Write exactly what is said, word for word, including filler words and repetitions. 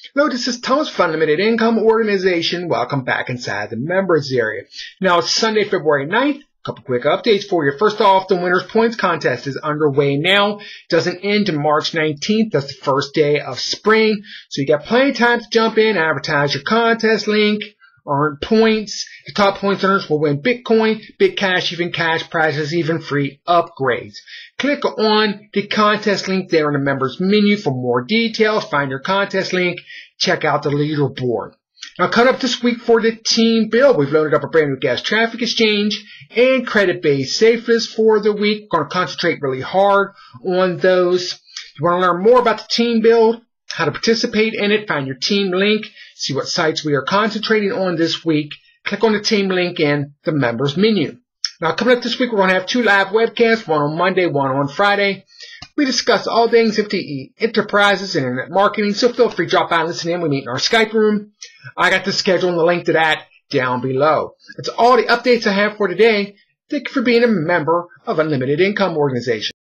Hello, this is Thomas from Unlimited Income Organization. Welcome back inside the members area. Now, it's Sunday, February ninth. A couple quick updates for you. First off, the Winners Points Contest is underway now. Doesn't end until March nineteenth. That's the first day of spring. So you got plenty of time to jump in, advertise your contest link, earn points. The top points earners will win Bitcoin, Big Cash, even cash prizes, even free upgrades. Click on the contest link there in the members menu for more details. Find your contest link. Check out the leaderboard. Now, cut up this week for the team build. We've loaded up a brand new gas traffic exchange and credit-based safe list for the week. We're going to concentrate really hard on those. You want to learn more about the team build, how to participate in it, find your team link, see what sites we are concentrating on this week. Click on the team link in the members menu. Now, coming up this week, we're going to have two live webcasts, one on Monday, one on Friday. We discuss all things F T E enterprises and internet marketing, so feel free to drop by and listen in. We meet in our Skype room. I got the schedule and the link to that down below. That's all the updates I have for today. Thank you for being a member of Unlimited Income Organization.